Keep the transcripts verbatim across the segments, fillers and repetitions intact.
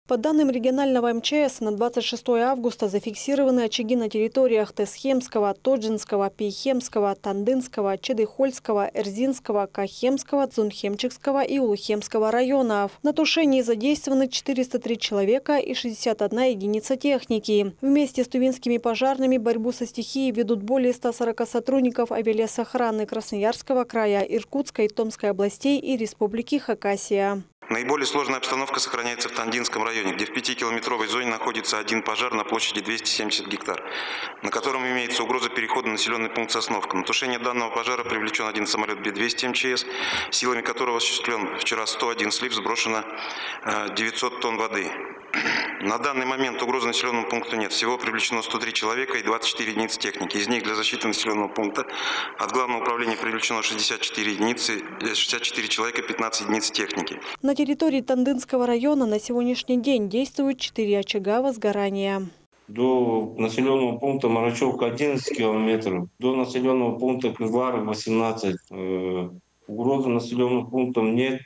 По данным регионального эм че эс, на двадцать шестое августа зафиксированы очаги на территориях Тесхемского, Тоджинского, Пейхемского, Тандынского, Чедыхольского, Эрзинского, Кахемского, Цунхемчикского и Улухемского районов. На тушении задействованы четыреста три человека и шестьдесят одна единица техники. Вместе с тувинскими пожарными борьбу со стихией ведут более ста сорока сотрудников авиалесохраны Красноярского края, Иркутской и Томской областей и Республики Хакасия. Наиболее сложная обстановка сохраняется в Тандинском районе, где в пятикилометровой зоне находится один пожар на площади двести семьдесят гектар, на котором имеется угроза перехода в населенный пункт Сосновка. На тушение данного пожара привлечен один самолет Би двести эм че эс, силами которого осуществлен вчера сто один слив, сброшено девятьсот тонн воды. На данный момент угрозы населенному пункту нет. Всего привлечено сто три человека и двадцать четыре единицы техники. Из них для защиты населенного пункта от главного управления привлечено шестьдесят четыре единицы, шестьдесят четыре человека, пятнадцать единиц техники. На территории Тандынского района на сегодняшний день действуют четыре очага возгорания. До населенного пункта Марачевка одиннадцать километров, до населенного пункта Кызлары восемнадцать. Угрозы населенным пунктам нет.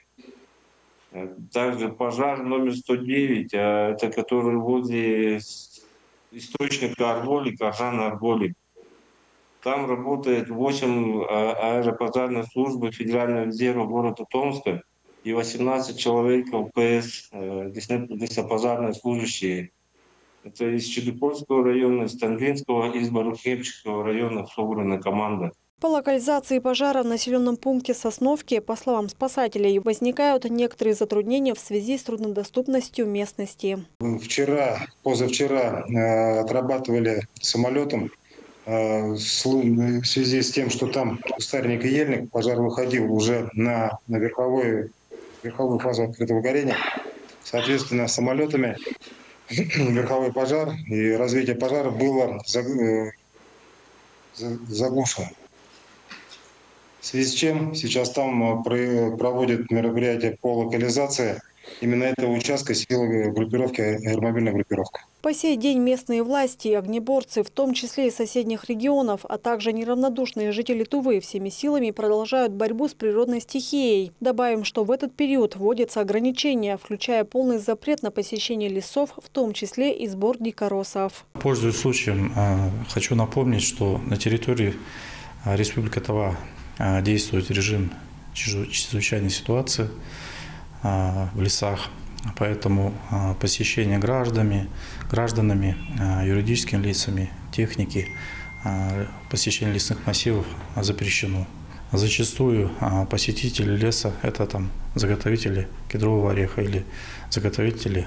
Также пожар номер сто девять, а это который возле источника Арголи, Каржан Арголи. Там работает восемь аэропожарных служб Федерального резерва города Томска и восемнадцать человек ЛПС, лесопожарные служащие. Это из Чедыхольского района, из Тангенского, из Барухемчикского района собрана команда. По локализации пожара в населенном пункте Сосновки, по словам спасателей, возникают некоторые затруднения в связи с труднодоступностью местности. Вчера, позавчера э, отрабатывали самолетом э, в связи с тем, что там кустарник и ельник, пожар выходил уже на, на верховую, верховую фазу открытого горения. Соответственно, самолетами верховой пожар и развитие пожара было заглушено. В связи с чем сейчас там проводят мероприятия по локализации именно этого участка силы группировки, аэромобильная группировка. По сей день местные власти и огнеборцы, в том числе и соседних регионов, а также неравнодушные жители Тувы, всеми силами продолжают борьбу с природной стихией. Добавим, что в этот период вводятся ограничения, включая полный запрет на посещение лесов, в том числе и сбор дикоросов. Пользуясь случаем, хочу напомнить, что на территории Республики Тува действует режим чрезвычайной ситуации в лесах, поэтому посещение гражданами, гражданами, юридическими лицами, техники, посещение лесных массивов запрещено. Зачастую посетители леса – это там заготовители кедрового ореха или заготовители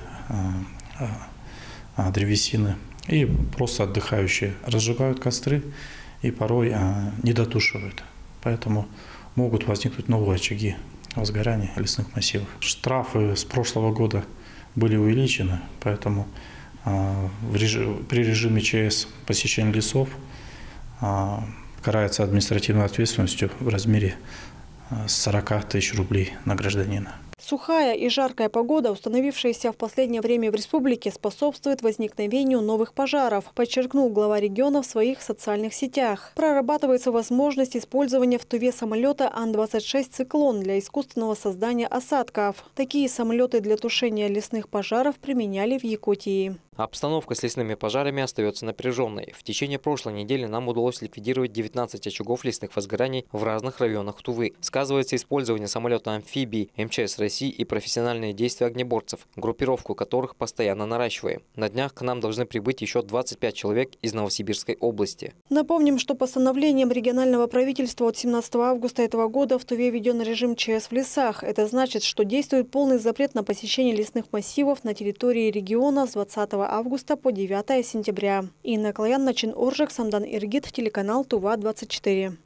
древесины и просто отдыхающие разжигают костры и порой не дотушивают. Поэтому могут возникнуть новые очаги возгорания лесных массивов. Штрафы с прошлого года были увеличены, поэтому в режим, при режиме че эс посещение лесов карается административной ответственностью в размере сорока тысяч рублей на гражданина. Сухая и жаркая погода, установившаяся в последнее время в республике, способствует возникновению новых пожаров, подчеркнул глава региона в своих социальных сетях. Прорабатывается возможность использования в Туве самолета Ан двадцать шесть «Циклон» для искусственного создания осадков. Такие самолеты для тушения лесных пожаров применяли в Якутии. Обстановка с лесными пожарами остается напряженной. В течение прошлой недели нам удалось ликвидировать девятнадцать очагов лесных возгораний в разных районах Тувы. Сказывается использование самолета-амфибии эм че эс России и профессиональные действия огнеборцев, группировку которых постоянно наращиваем. На днях к нам должны прибыть еще двадцать пять человек из Новосибирской области. Напомним, что постановлением регионального правительства от семнадцатого августа этого года в Туве введен режим че эс в лесах. Это значит, что действует полный запрет на посещение лесных массивов на территории региона с двадцатого августа по девятое сентября. Инна Клоян, Начин Оржик, Самдан Иргит, телеканал Тува двадцать четыре.